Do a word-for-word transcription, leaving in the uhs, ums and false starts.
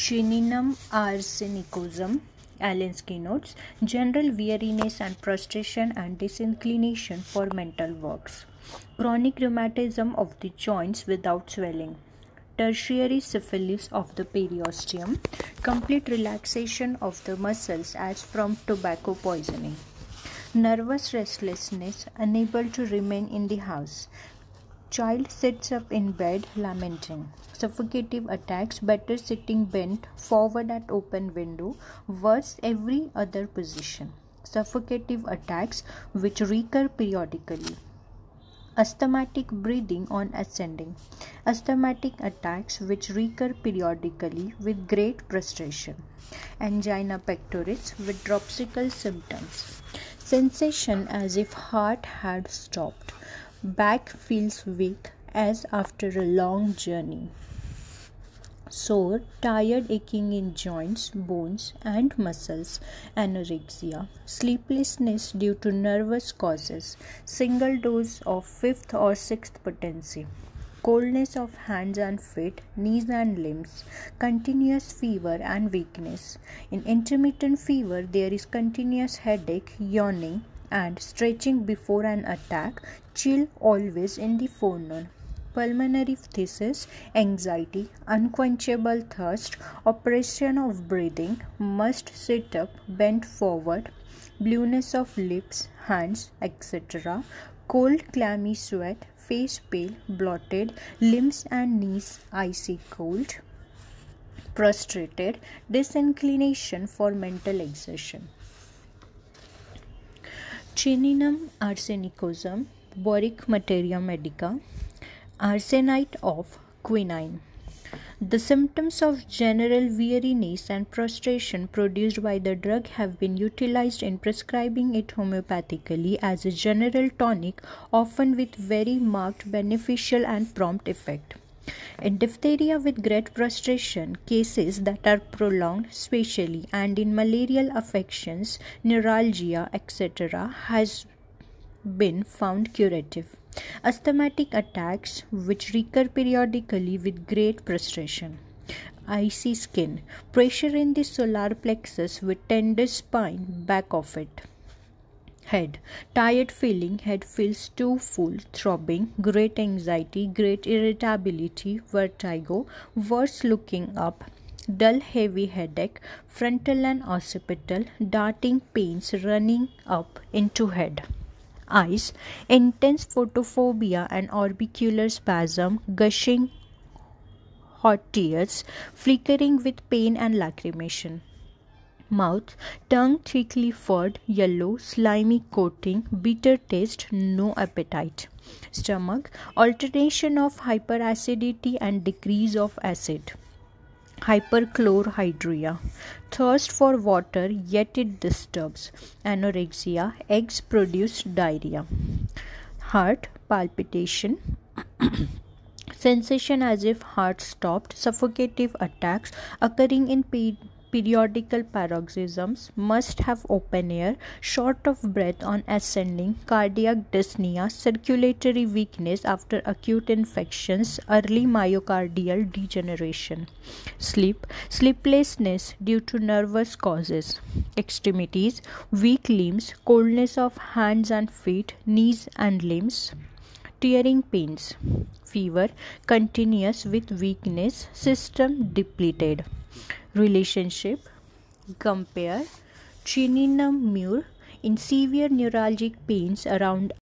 Chininum arsenicosum, Alinsky notes, general weariness and prostration and disinclination for mental works, chronic rheumatism of the joints without swelling, tertiary syphilis of the periosteum, complete relaxation of the muscles as from tobacco poisoning, nervous restlessness, unable to remain in the house. Child sits up in bed lamenting. Suffocative attacks, better sitting bent forward at open window, worse every other position. Suffocative attacks which recur periodically. Asthmatic breathing on ascending. Asthmatic attacks which recur periodically with great prostration. Angina pectoris with dropsical symptoms. Sensation as if heart had stopped. Back feels weak as after a long journey. Sore, tired, aching in joints, bones, and muscles. Anorexia. Sleeplessness due to nervous causes. Single dose of fifth or sixth potency. Coldness of hands and feet, knees and limbs. Continuous fever and weakness. In intermittent fever, there is continuous headache, yawning, and stretching before an attack, chill always in the forenoon. Pulmonary phthisis, anxiety, unquenchable thirst, oppression of breathing, must sit up, bent forward, blueness of lips, hands, et cetera, cold clammy sweat, face pale, blotted, limbs and knees icy cold, prostrated, disinclination for mental exertion. Chininum arsenicosum, Boric materia medica, arsenite of quinine. The symptoms of general weariness and prostration produced by the drug have been utilized in prescribing it homeopathically as a general tonic, often with very marked beneficial and prompt effect. In diphtheria with great prostration, cases that are prolonged spatially, and in malarial affections, neuralgia, et cetera, has been found curative. Asthmatic attacks which recur periodically with great prostration. Icy skin, pressure in the solar plexus with tender spine back of it. Head, tired feeling, head feels too full, throbbing, great anxiety, great irritability, vertigo, worse looking up, dull heavy headache, frontal and occipital, darting pains running up into head. Eyes, intense photophobia and orbicular spasm, gushing hot tears, flickering with pain and lacrimation. Mouth, tongue thickly furred, yellow, slimy coating, bitter taste, no appetite. Stomach, alternation of hyperacidity and decrease of acid. Hyperchlorhydria. Thirst for water, yet it disturbs. Anorexia, eggs produce diarrhea. Heart, palpitation. Sensation as if heart stopped, suffocative attacks occurring in pe- periodical paroxysms, must have open air, short of breath on ascending, cardiac dyspnea, circulatory weakness after acute infections, early myocardial degeneration. Sleep, sleeplessness due to nervous causes. Extremities, weak limbs, coldness of hands and feet, knees and limbs. Tearing pains. Fever, continuous with weakness, system depleted. Relationship, compare Chininum mur in severe neuralgic pains around